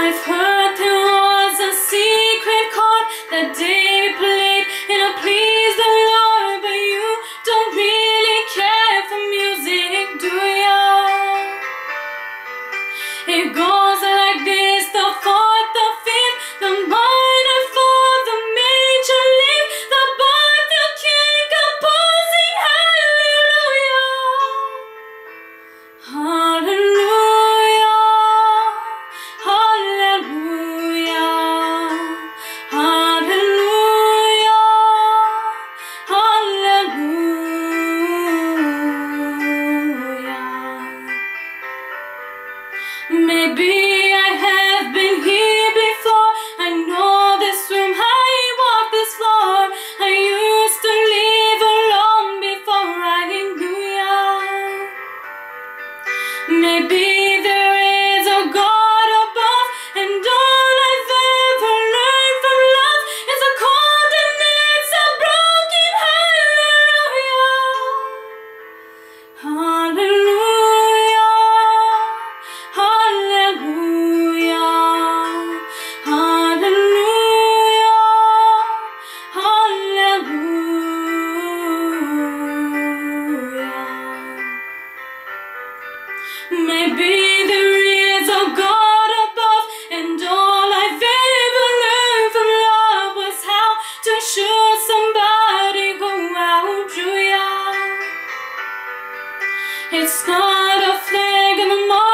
I've heard there was a secret chord that David played in a Please the Lord, but you don't really care for music, do ya? It goes like this: the fourth, the fifth, the minor fourth, the major lift, the bar, the king composing hallelujah, hallelujah, hallelujah, hallelujah, hallelujah. Maybe I have been here before. I know this room, I walk this floor. I used to live alone before I knew ya. Maybe there is a God above, and all I've ever learned from love is a cold and it's a broken hallelujah, hallelujah, hallelujah, hallelujah, hallelujah. Maybe there is a God above, and all I've ever learned from love was how to show somebody who outdrew ya. It's not a flag in the morning.